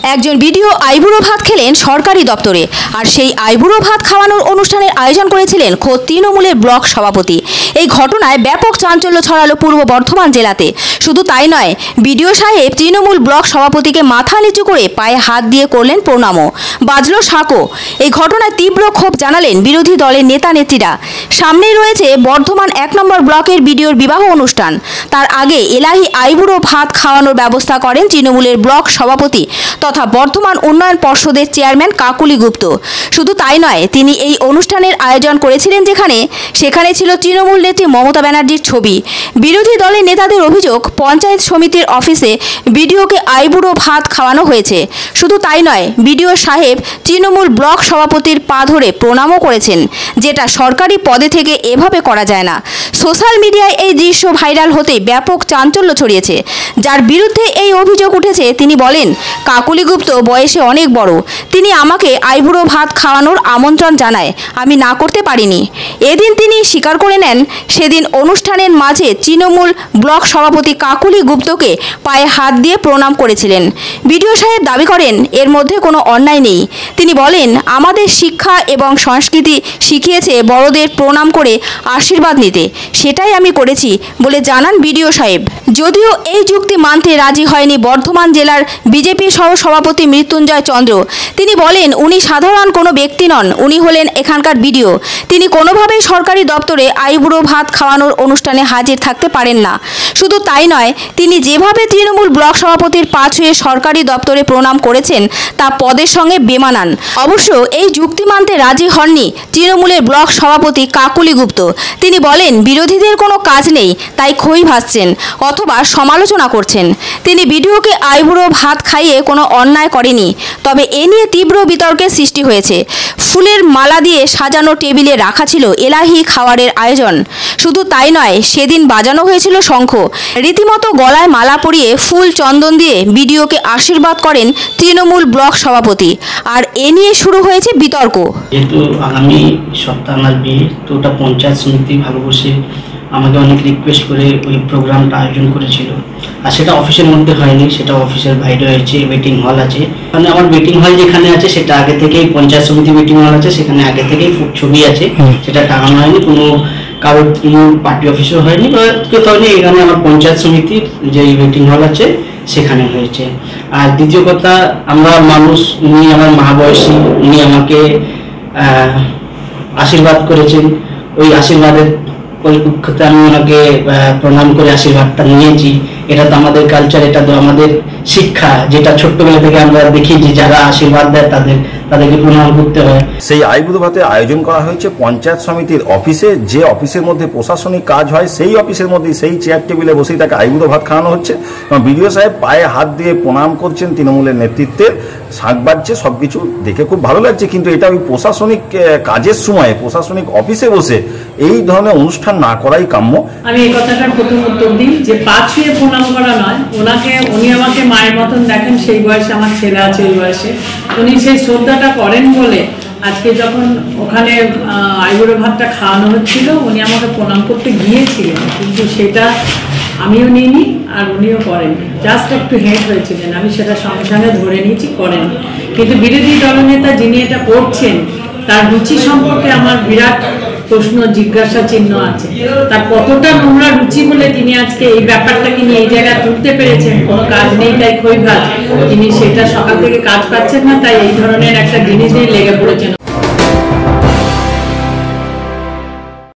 একজন ভিডিও আইবুড়ো ভাত খেলেন সরকারি দপ্তরে, আর সেই আইবুড়ো ভাত খাওয়ানোর অনুষ্ঠানের আয়োজন করেছিলেন খোদ তৃণমূলের ব্লক সভাপতি। এই ঘটনায় ব্যাপক চাঞ্চল্য ছড়ালো পূর্ব বর্ধমান জেলাতে। শুধু তাই নয়, বিডিও সাহেব তৃণমূল ব্লক সভাপতিকে মাথা নিচু করে পায়ে হাত দিয়ে করলেন প্রণামও, বাজলো শাঁখও। এই ঘটনায় তীব্র ক্ষোভ জানালেন বিরোধী দলের নেতা নেত্রীরা। সামনেই রয়েছে বর্ধমান 1 নম্বর ব্লকের বিডিওর বিবাহ অনুষ্ঠান। তার আগে এলাহি আইবুড়ো ভাত খাওয়ানোর ব্যবস্থা করেন তৃণমূলের ব্লক সভাপতি তথা বর্ধমান উন্নয়ন পর্ষদের চেয়ারম্যান কাকুলি গুপ্ত। শুধু তাই নয়, তিনি এই অনুষ্ঠানের আয়োজন করেছিলেন সেখানে ছিল তৃণমূল নেত্রী মমতা ব্যানার্জির ছবি। বিরোধী দলের নেতাদের অভিযোগ, পঞ্চায়েত সমিতির অফিসে বিডিওকে আইবুড়ো ভাত খাওয়ানো হয়েছে। শুধু তাই নয়, বিডিও সাহেব তৃণমূল ব্লক সভাপতির পা ধরে প্রণামও করেছেন, যেটা সরকারি পদে থেকে এভাবে করা যায় না। সোশ্যাল মিডিয়ায় এই দৃশ্য ভাইরাল হতে ব্যাপক চাঞ্চল্য ছড়িয়েছে। যার বিরুদ্ধে এই অভিযোগ উঠেছে তিনি বলেন, কাকুলি গুপ্ত বয়সে অনেক বড়, তিনি আমাকে আইবুড়ো ভাত খাওয়ানোর আমন্ত্রণ জানায়, আমি না করতে পারিনি। এদিন তিনি স্বীকার করে নেন, সেদিন অনুষ্ঠানের মাঝে তৃণমূল ব্লক সভাপতি কাকুলি গুপ্তকে পায়ে হাত দিয়ে প্রণাম করেছিলেন। বিডিও সাহেব দাবি করেন, এর মধ্যে কোনো অন্যায় নেই। তিনি বলেন, আমাদের শিক্ষা এবং সংস্কৃতি শিখিয়েছে বড়দের প্রণাম করে আশীর্বাদ নিতে, সেটাই আমি করেছি বলে জানান বিডিও সাহেব। যদিও এই যুক্তি মানতে রাজি হয়নি বর্ধমান জেলার বিজেপি সহ সভাপতি মৃত্যুঞ্জয় চন্দ্র। তিনি বলেন, উনি সাধারণ কোনো ব্যক্তি নন, উনি হলেন এখানকার বিডিও। তিনি কোনোভাবেই সরকারি দপ্তরে আইবুড়ো ভাত খাওয়ানোর অনুষ্ঠানে হাজির থাকতে পারেন না। শুধু তাই নয়, তিনি যেভাবে তৃণমূল ব্লক সভাপতির পা ছুঁয়ে সরকারি দপ্তরে প্রণাম করেছেন তা পদের সঙ্গে বেমানান। অবশ্য এই যুক্তি মানতে রাজি হননি তৃণমূলের ব্লক সভাপতি কাকুলি গুপ্ত। তিনি বলেন, বিরোধীদের কোনো কাজ নেই, তাই খই ভাজছেন অথবা সমালোচনা করছেন। তিনি বিডিওকে আইবুড়ো ভাত খাইয়ে কোনো অন্যায় করেনি, তবে এ নিয়ে তীব্র বিতর্কের সৃষ্টি হয়েছে। ফুলের মালা দিয়ে সাজানো টেবিলে রাখা ছিল এলাহি খাবারের আয়োজন। শুধু তাই নয়, সেদিন বাজানো হয়েছিল শঙ্খ। রীতিমতো গলায় মালা পরিয়ে ফুল চন্দন দিয়ে বিডিওকে আশীর্বাদ করেন তৃণমূল ব্লক সভাপতি। আর এ নিয়ে শুরু হয়েছে বিতর্ক। যেহেতু আগামী সপ্তাহ আমার বিয়ে, তো ওটা পঞ্চায়েত সমিতি ভালোবাসে আমাকে অনেক রিকোয়েস্ট করে ওই প্রোগ্রামটা আয়োজন করেছিল। আর সেটা অফিসের মধ্যে হয়নি, সেটা অফিসের বাইরে হয়েছে, ওয়েটিং হল আছে। মানে আমার ওয়েটিং হল যেখানে আছে সেটা আগে থেকেই পঞ্চায়েত সমিতি ওয়েটিং হল আছে, সেখানে আগে থেকেই ছবি আছে, সেটা টাঙানো হয়নি, কারোর কোনো পার্টি অফিসও হয়নি বা কোথাও নেই। এখানে আমার পঞ্চায়েত সমিতির যে ওয়েটিং হল আছে সেখানে হয়েছে। আর দ্বিতীয় কথা, আমরা মানুষ, উনি আমার মা বয়সী, উনি আমাকে আশীর্বাদ করেছেন। ওই আশীর্বাদের পরিপ্রেক্ষিতে আমি ওনাকে প্রণাম করে আশীর্বাদটা নিয়েছি। এটা তো আমাদের কালচার, এটা তো আমাদের শিক্ষা, যেটা ছোট্টবেলা থেকে আমরা দেখি যে যারা আশীর্বাদ দেয় তাদেরকে প্রণাম করতে হয়। সেই আইবুড়ো ভাতের আয়োজন করা হয়েছে পঞ্চায়েত সমিতির অফিসে, যে অফিসের মধ্যে প্রশাসনিক কাজ হয় সেই অফিসের মধ্যে সেই চেয়ার টেবিলে বসেই তাকে আইবুড়ো ভাত খাওয়ানো হচ্ছে। এবং বিডিও সাহেব পায়ে হাত দিয়ে প্রণাম করছেন তৃণমূলের নেতৃত্বে, শাঁখ বাজছে, সবকিছু দেখে খুব ভালো লাগছে। কিন্তু এটা ওই প্রশাসনিক কাজের সময় প্রশাসনিক অফিসে বসে এই ধরনের অনুষ্ঠান না করাই কাম্য। আমি এই কথাটার প্রথম উত্তর দিই যে পা ছুঁয়ে প্রণাম করা নয়, উনি আমাকে মায়ের মতন দেখেন, সেই বয়সে আমার ছেলে আছে, এই বয়সে উনি সেই শ্রদ্ধাটা করেন বলে আজকে যখন ওখানে আইবুড়ো ভাতটা খাওয়ানো হচ্ছিল উনি আমাকে প্রণাম করতে গিয়েছিলেন, কিন্তু সেটা আমিও নিইনি আর উনিও করেননি। জাস্ট একটু হেড হয়েছিলেন, আমি সেটা সঙ্গে সঙ্গে ধরে নিয়েছি, করেননি। কিন্তু বিরোধী দলনেতা যিনি এটা করছেন তার রুচি সম্পর্কে আমার বিরাট প্রশ্ন, জিজ্ঞাসা চিহ্ন আছে। তার কতটা নোংরা রুচি বলে তিনি আজকে এই ব্যাপারটাকে নিয়ে এই জায়গায় তুলতে পেরেছেন। কোনো কাজ নেই তাই খই ভাত, তিনি সেটা সকাল থেকে কাজ পাচ্ছেন না, তাই এই ধরনের একটা জিনিস নিয়ে লেগে পড়েছেন।